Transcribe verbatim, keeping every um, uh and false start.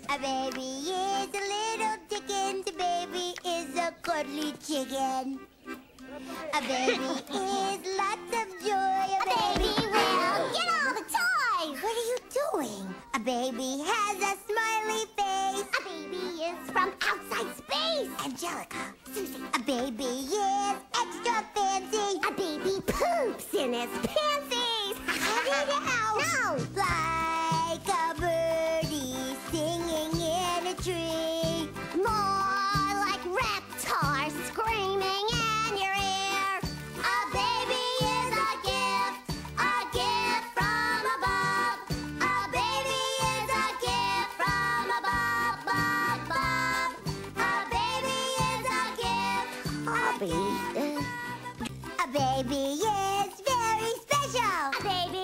A baby is a little chicken. The baby is a cuddly chicken. A baby is lots of joy. A, a baby, baby will get all the toys. What are you doing? A baby has a smiley face. A baby is from outside space. Angelica. Susie. A baby is extra fancy. A baby poops in his panties. Get it out. No. Like a birdie singing in a tree. More like reptiles screaming in your ear. A baby is a gift, a gift from above. A baby is a gift from above, above, above. A baby is a gift. A baby. A baby is very special. A baby